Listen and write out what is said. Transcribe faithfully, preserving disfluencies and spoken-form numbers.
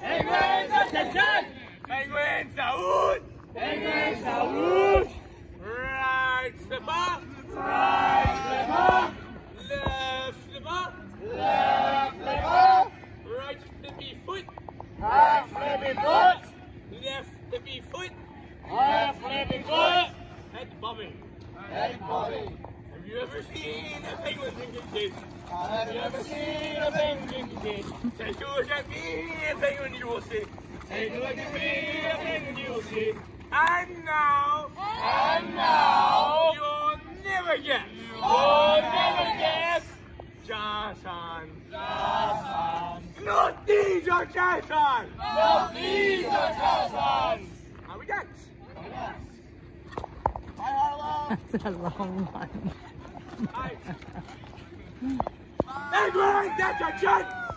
Penguins, attention! Penguins, saúde! Penguins, saúde! Right flipper! Right flipper! Left flipper! Left flipper! Right flippy foot! Right flippy foot! Left flippy foot! Left flippy foot! Head bobbing! Head bobbing! Have you ever seen a penguin drinking tea? Have you ever seen a penguin drinking tea? Take a look at me, a penguin you will see. Take a look at me, a penguin you will see. And now, And now, you'll never guess. you'll never guess. Jason. Jason. No, these are Jason. No, these are Jasons. How we dance? Hi, Harlow. That's a long one. Penguin, that's a chance.